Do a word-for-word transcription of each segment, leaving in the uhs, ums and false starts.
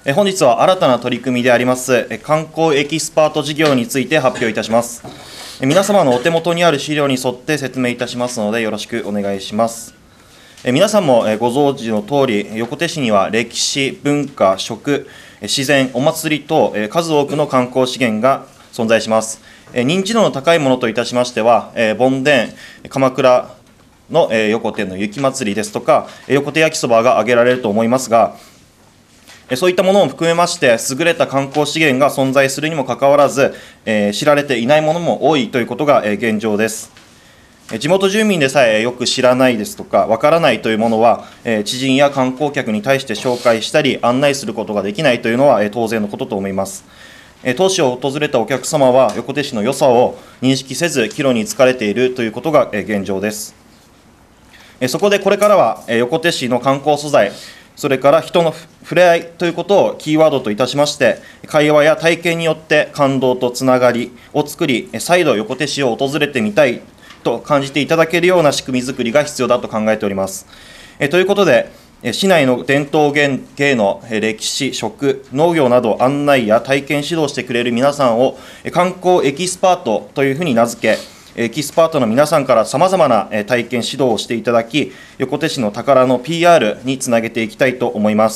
え本日は新たな取り組みでありますえ観光エキスパート事業について発表いたします。え皆様のお手元にある資料に沿って説明いたしますのでよろしくお願いします。え皆さんもえご存知の通り、横手市には歴史、文化、食、自然、お祭りとえ数多くの観光資源が存在します。え認知度の高いものといたしましては、え盆田、鎌倉のえ横手の雪まつりですとか、横手焼きそばが挙げられると思いますが、そういったものを含めまして、優れた観光資源が存在するにもかかわらず、えー、知られていないものも多いということが、えー、現状です。地元住民でさえよく知らないですとか、わからないというものは、えー、知人や観光客に対して紹介したり、案内することができないというのは、えー、当然のことと思います。えー、当市を訪れたお客様は、横手市の良さを認識せず、岐路に疲れているということが、えー、現状です。えー、そこでこれからは、えー、横手市の観光素材、それから人の触れ合いということをキーワードといたしまして、会話や体験によって感動とつながりを作り、再度横手市を訪れてみたいと感じていただけるような仕組み作りが必要だと考えております。えということで、市内の伝統芸能、歴史、食、農業など案内や体験指導してくれる皆さんを観光エキスパートというふうに名付け、エキスパートの皆さんからさまざまな体験指導をしていただき、横手市の宝の ピーアール につなげていきたいと思います。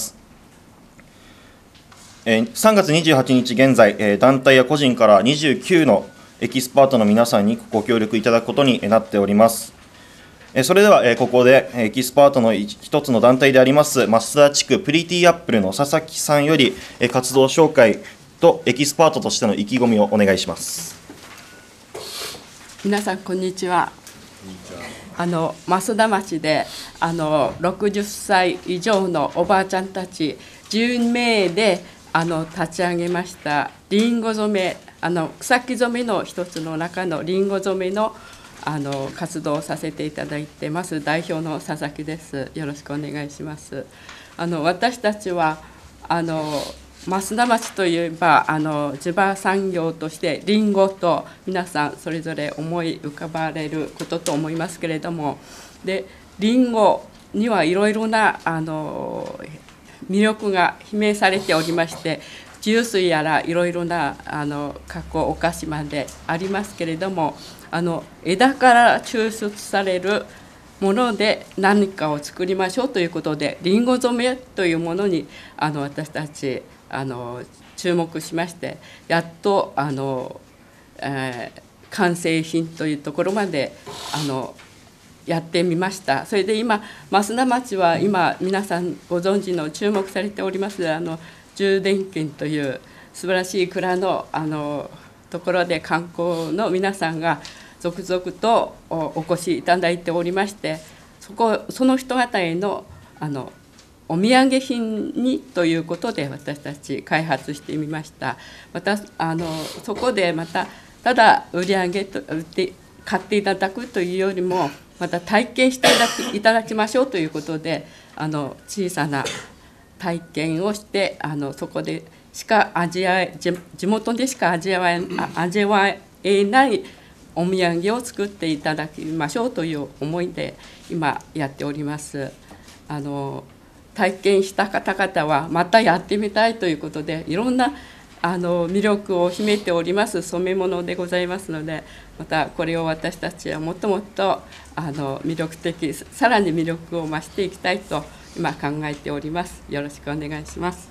さんがつにじゅうはちにち現在、団体や個人からにじゅうきゅうのエキスパートの皆さんにご協力いただくことになっております。それではここでエキスパートの一つの団体であります増田地区プリティアップルの佐々木さんより活動紹介とエキスパートとしての意気込みをお願いします。 皆さんこんにちは。あの増田町であのろくじゅっさい以上のおばあちゃんたちじゅうめいであの立ち上げましたりんご染め、あの草木染めの一つの中のりんご染めのあの活動をさせていただいてます代表の佐々木です。よろしくお願いします。あの私たちはあの増田町といえばあの地場産業としてりんごと皆さんそれぞれ思い浮かばれることと思いますけれども、でりんごにはいろいろなあの魅力が秘めされておりまして、ジュースやらいろいろなあの加工お菓子までありますけれども、あの枝から抽出されるもので何かを作りましょうということで、りんご染めというものにあの私たちあの注目しまして、やっとあの、えー、完成品というところまであのやってみました。それで今増田町は今皆さんご存知の注目されておりますあの充電圏という素晴らしい蔵のあのところで観光の皆さんが続々と お, お越しいただいておりまして、そこその人方へのあのお土産品にということで私たち開発してみました。またあのそこでまたただ売り上げと売って買っていただくというよりも、また体験していただき、いただきましょうということで、あの小さな体験をしてあのそこでしか味わえ地元でしか味わえ味わえないお土産を作っていただきましょうという思いで今やっております。あの体験した方々はまたやってみたいということで、いろんなあの魅力を秘めております染め物でございますので、またこれを私たちはもっともっとあの魅力的、さらに魅力を増していきたいと今考えております。よろしくお願いします。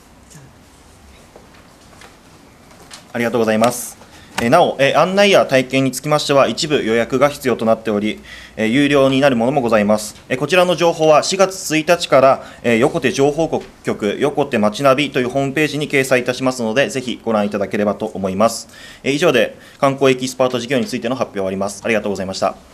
ありがとうございます。なお、案内や体験につきましては一部予約が必要となっており、有料になるものもございます。こちらの情報はしがつついたちから横手情報局横手まちナビというホームページに掲載いたしますので、ぜひご覧いただければと思います。以上で観光エキスパート事業についての発表を終わります。ありがとうございました。